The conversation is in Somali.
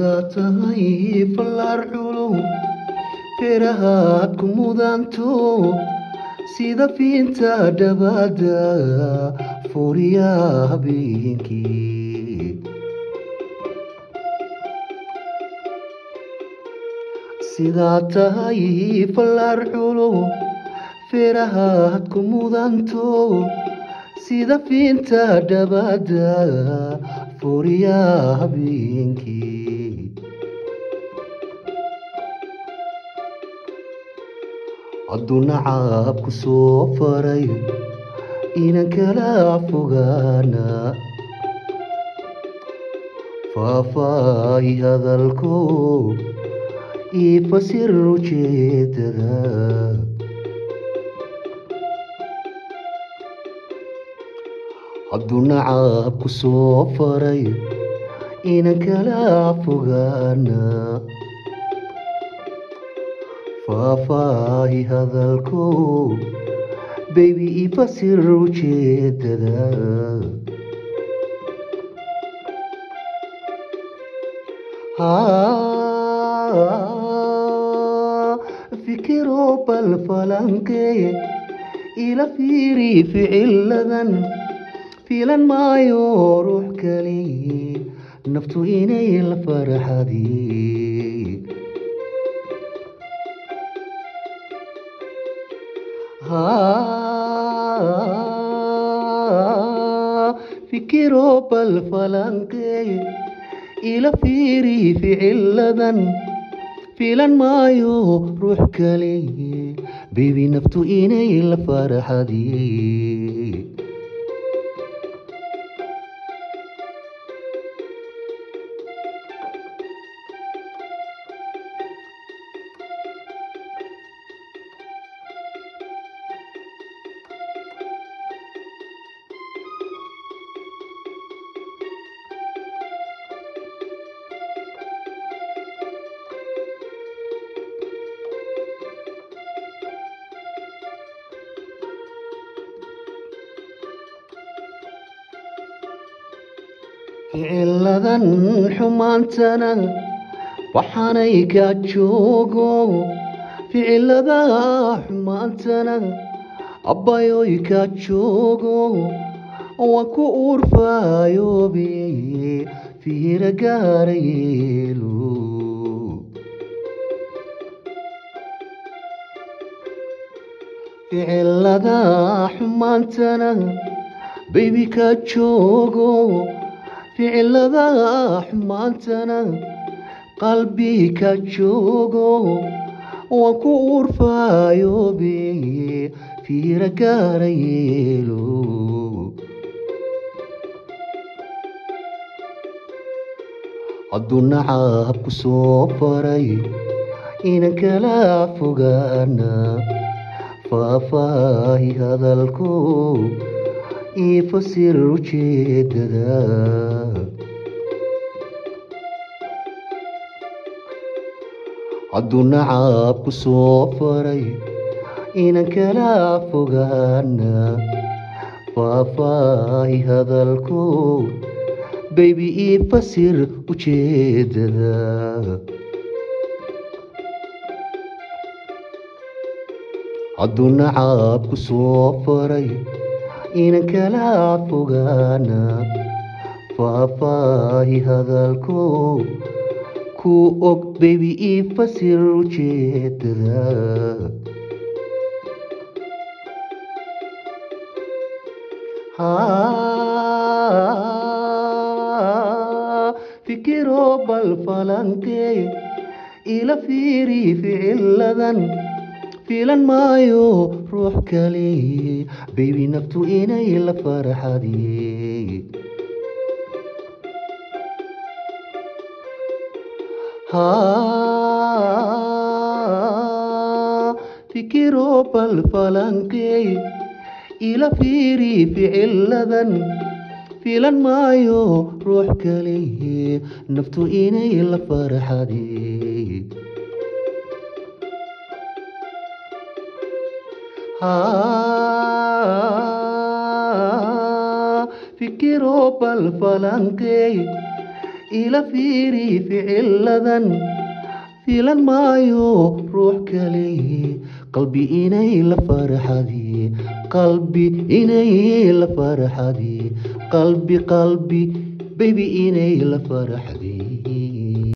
sidaa tahay fallaar culuw feerahaad ku mudanto sida fiinta dhabada fuuriya habeenkii sidaa tahay fallaar culuw feerahaad ku mudanto sida fiinta dhabada fuuriya habeenkii hadduu nacaab ku soo faray inan kala fogaana faahfaahi hadalko ii fasir ujeedada hadduu nacaab ku soo faray inan kala fogaana faahfaahi hadalko baby ii fasir ujeedada fikiro bal falankee ila fiiri ficiladan filan maayo ruux kaliye naftu inay la farxadii fikiro bal falankee ila fiiri ficiladan filan maayo ruux kaliye baby naftu inay la farxadii ficiladan xumaantana waxaanay ka joogo ficilada xumaantana abbayoy ka joogo waan ku urfayoobe fiira gaara yeelo ficilada xumaantana baby ka joogo ficilada xumaantana qalbi ka joogo waan ku urfayoobe fiira gaara yeelo hadduu nacaab ku soo faray inan kala fogaana faahfaahi hadalko ii fasir ujeedada hadduu nacaab ku soo faray inan kala fogaana faahfaahi hadalko baby ii fasir ujeedada hadduu nacaab ku soo faray inan kala fogaana faahfaahi hadalko ku og baby ii fasir ujeedada fikiro bal falankee ila fiiri ficiladan filan maayo ruux kaliye baby naftu inay la farxadii fikiro bal falankee ila fiiri ficiladan filan maayo ruux kaliye naftu inay la farxadii fikiro bal falankee ila fiiri ficiladan filan maayo ruux kale qalbi inay la farxadi qalbi inay la farxadi qalbi baby inay la farxadi